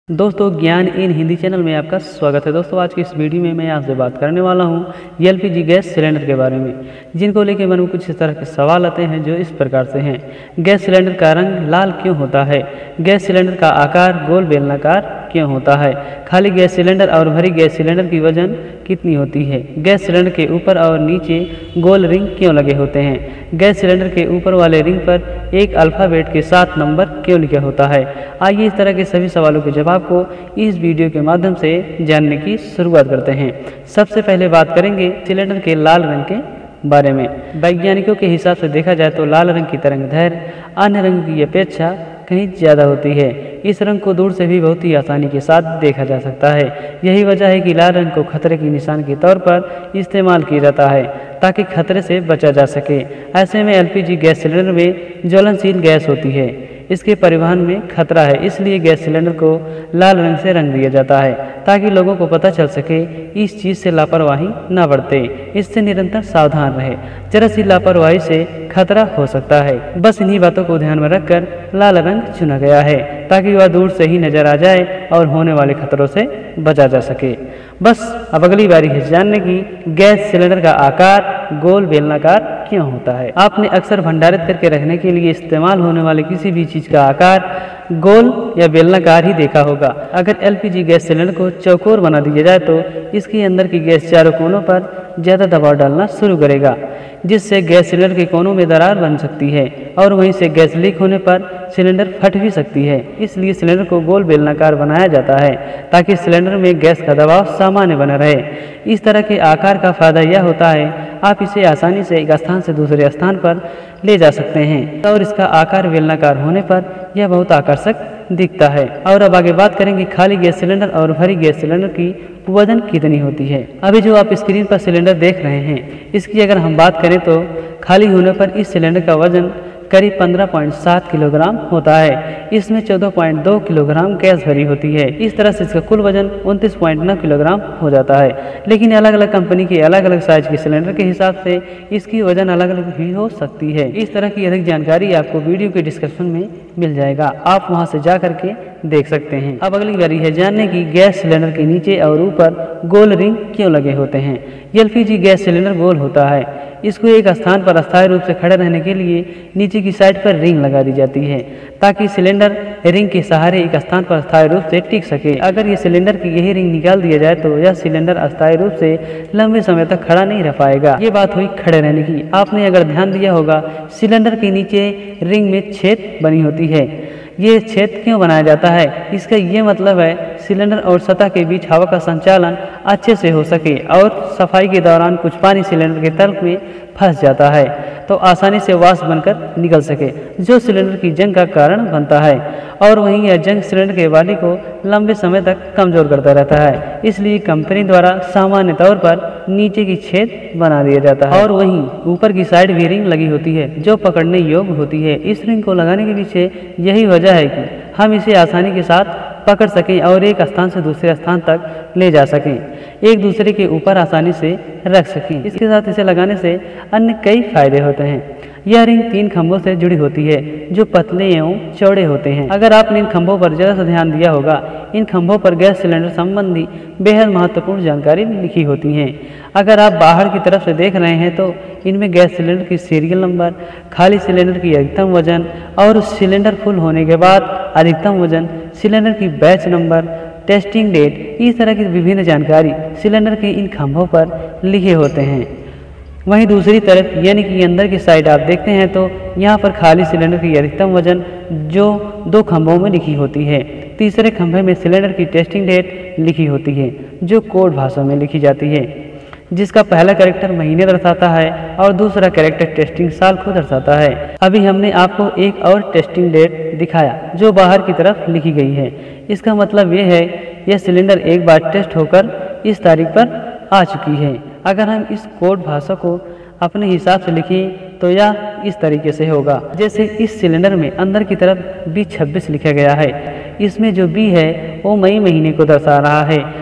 दोस्तों ज्ञान इन हिंदी चैनल में आपका स्वागत है। दोस्तों आज की इस वीडियो में मैं आपसे बात करने वाला हूं एलपीजी गैस सिलेंडर के बारे में, जिनको लेकर मन में कुछ इस तरह के सवाल आते हैं जो इस प्रकार से हैं। गैस सिलेंडर का रंग लाल क्यों होता है? गैस सिलेंडर का आकार गोल बेलनाकार क्यों होता है? खाली गैस सिलेंडर और भरी गैस सिलेंडर की वजन कितनी होती है? गैस सिलेंडर के ऊपर और नीचे गोल रिंग क्यों लगे होते हैं? गैस सिलेंडर के ऊपर वाले रिंग पर एक अल्फ़ाबेट के साथ नंबर क्यों लिखा होता है? आइए इस तरह के सभी सवालों के जवाब को इस वीडियो के माध्यम से जानने की शुरुआत करते हैं। सबसे पहले बात करेंगे सिलेंडर के लाल रंग के बारे में। वैज्ञानिकों के हिसाब से देखा जाए तो लाल रंग की तरंगदैर्घ्य अन्य रंगों की अपेक्षा कहीं ज़्यादा होती है। इस रंग को दूर से भी बहुत ही आसानी के साथ देखा जा सकता है। यही वजह है कि लाल रंग को खतरे के निशान के तौर पर इस्तेमाल किया जाता है ताकि खतरे से बचा जा सके। ऐसे में एलपीजी गैस सिलेंडर में ज्वलनशील गैस होती है, इसके परिवहन में खतरा है, इसलिए गैस सिलेंडर को लाल रंग से रंग दिया जाता है ताकि लोगों को पता चल सके, इस चीज़ से लापरवाही न बरते, इससे निरंतर सावधान रहे। जरा सी लापरवाही से खतरा हो सकता है। बस इन्हीं बातों को ध्यान में रखकर लाल रंग चुना गया है ताकि वह दूर से ही नजर आ जाए और होने वाले खतरों से बचा जा सके। बस अब अगली बारी है जानने की गैस सिलेंडर का आकार गोल बेलनाकार क्यों होता है। आपने अक्सर भंडारित करके रखने के लिए इस्तेमाल होने वाले किसी भी चीज़ का आकार गोल या बेलनाकार ही देखा होगा। अगर एलपीजी गैस सिलेंडर को चौकोर बना दिया जाए तो इसके अंदर की गैस चारों कोनों पर ज़्यादा दबाव डालना शुरू करेगा, जिससे गैस सिलेंडर के कोनों में दरार बन सकती है और वहीं से गैस लीक होने पर सिलेंडर फट भी सकती है। इसलिए सिलेंडर को गोल बेलनाकार बनाया जाता है ताकि सिलेंडर में गैस का दबाव सामान्य बना रहे। इस तरह के आकार का फायदा यह होता है आप इसे आसानी से एक स्थान से दूसरे स्थान पर ले जा सकते हैं और इसका आकार बेलनाकार होने पर यह बहुत आकर्षक दिखता है। और अब आगे बात करेंगे खाली गैस सिलेंडर और भरी गैस सिलेंडर की वजन कितनी होती है। अभी जो आप स्क्रीन पर सिलेंडर देख रहे हैं, इसकी अगर हम बात करें तो खाली होने पर इस सिलेंडर का वजन करीब 15.7 किलोग्राम होता है। इसमें 14.2 किलोग्राम गैस भरी होती है। इस तरह से इसका कुल वजन 29.9 किलोग्राम हो जाता है। लेकिन अलग अलग कंपनी के अलग अलग साइज के सिलेंडर के हिसाब से इसकी वजन अलग अलग भी हो सकती है। इस तरह की अधिक जानकारी आपको वीडियो के डिस्क्रिप्शन में मिल जाएगा, आप वहां से जा करके देख सकते हैं। अब अगली बारी है जानने की गैस सिलेंडर के नीचे और ऊपर गोल रिंग क्यों लगे होते हैं। एलपीजी गैस सिलेंडर गोल होता है। इसको एक स्थान पर अस्थायी रूप से खड़े रहने के लिए नीचे की साइड पर रिंग लगा दी जाती है ताकि सिलेंडर रिंग के सहारे एक स्थान पर अस्थायी रूप से टिक सके। अगर ये सिलेंडर की यही रिंग निकाल दिया जाए तो यह सिलेंडर अस्थायी रूप से लंबे समय तक खड़ा नहीं रह पाएगा। ये बात हुई खड़े रहने की। आपने अगर ध्यान दिया होगा सिलेंडर के नीचे रिंग में छेद बनी होती है। ये छेद क्यों बनाया जाता है? इसका ये मतलब है सिलेंडर और सतह के बीच हवा का संचालन अच्छे से हो सके और सफाई के दौरान कुछ पानी सिलेंडर के तल में फंस जाता है तो आसानी से वाष्प बनकर निकल सके, जो सिलेंडर की जंग का कारण बनता है। और वहीं यह जंग सिलेंडर के बॉडी को लंबे समय तक कमजोर करता रहता है। इसलिए कंपनी द्वारा सामान्य तौर पर नीचे की छेद बना दिया जाता है और वहीं ऊपर की साइड भी रिंग लगी होती है जो पकड़ने योग्य होती है। इस रिंग को लगाने के पीछे यही वजह है कि हम इसे आसानी के साथ पकड़ सकें और एक स्थान से दूसरे स्थान तक ले जा सकें, एक दूसरे के ऊपर आसानी से रख सकें। इसके साथ इसे लगाने से अन्य कई फायदे होते हैं। यह रिंग 3 खंभों से जुड़ी होती है जो पतले एवं चौड़े होते हैं। अगर आपने इन खंभों पर जरा सा ध्यान दिया होगा, इन खंभों पर गैस सिलेंडर संबंधी बेहद महत्वपूर्ण जानकारी लिखी होती है। अगर आप बाहर की तरफ से देख रहे हैं तो इनमें गैस सिलेंडर की सीरियल नंबर, खाली सिलेंडर की अधिकतम वजन और उस सिलेंडर फुल होने के बाद अधिकतम वजन, सिलेंडर की बैच नंबर, टेस्टिंग डेट, इस तरह की विभिन्न जानकारी सिलेंडर के इन खंभों पर लिखे होते हैं। वहीं दूसरी तरफ यानी कि अंदर की साइड आप देखते हैं तो यहाँ पर खाली सिलेंडर की अधिकतम वजन जो 2 खंभों में लिखी होती है। तीसरे खंभे में सिलेंडर की टेस्टिंग डेट लिखी होती है जो कोड भाषा में लिखी जाती है, जिसका पहला कैरेक्टर महीने दर्शाता है और दूसरा कैरेक्टर टेस्टिंग साल को दर्शाता है। अभी हमने आपको एक और टेस्टिंग डेट दिखाया जो बाहर की तरफ लिखी गई है। इसका मतलब ये है यह सिलेंडर एक बार टेस्ट होकर इस तारीख पर आ चुकी है। अगर हम इस कोड भाषा को अपने हिसाब से लिखें तो यह इस तरीके से होगा, जैसे इस सिलेंडर में अंदर की तरफ B26 लिखा गया है। इसमें जो B है वो मई महीने को दर्शा रहा है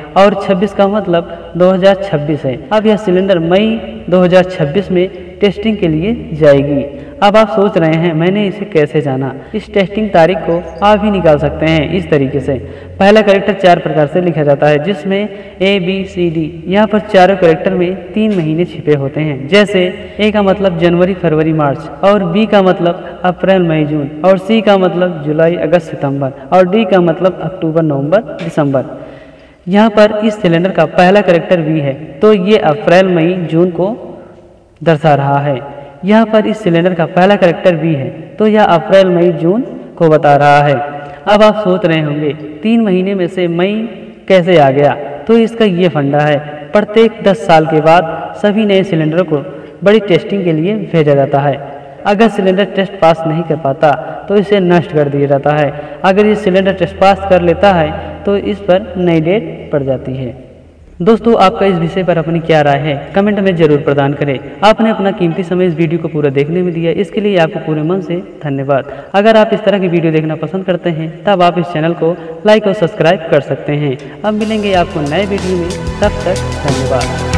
और 26 का मतलब 2026 है। अब यह सिलेंडर मई 2026 में टेस्टिंग के लिए जाएगी। अब आप सोच रहे हैं मैंने इसे कैसे जाना। इस टेस्टिंग तारीख को आप ही निकाल सकते हैं इस तरीके से। पहला कैरेक्टर 4 प्रकार से लिखा जाता है, जिसमें ABCD। यहाँ पर चारों कैरेक्टर में 3 महीने छिपे होते हैं। जैसे A का मतलब जनवरी फरवरी मार्च, और B का मतलब अप्रैल मई जून, और C का मतलब जुलाई अगस्त सितंबर, और D का मतलब अक्टूबर नवंबर दिसंबर। यहाँ पर इस सिलेंडर का पहला कैरेक्टर V है, तो ये अप्रैल मई जून को दर्शा रहा है। यहाँ पर इस सिलेंडर का पहला कैरेक्टर V है, तो यह अप्रैल मई जून को बता रहा है। अब आप सोच रहे होंगे 3 महीने में से मई कैसे आ गया, तो इसका ये फंडा है। प्रत्येक 10 साल के बाद सभी नए सिलेंडरों को बड़ी टेस्टिंग के लिए भेजा जाता है। अगर सिलेंडर टेस्ट पास नहीं कर पाता तो इसे नष्ट कर दिया जाता है। अगर ये सिलेंडर टेस्ट पास कर लेता है तो इस पर नई डेट पड़ जाती है। दोस्तों, आपका इस विषय पर अपनी क्या राय है कमेंट में जरूर प्रदान करें। आपने अपना कीमती समय इस वीडियो को पूरा देखने में दिया, इसके लिए आपको पूरे मन से धन्यवाद। अगर आप इस तरह की वीडियो देखना पसंद करते हैं तब आप इस चैनल को लाइक और सब्सक्राइब कर सकते हैं। अब मिलेंगे आपको नए वीडियो में, तब तक धन्यवाद।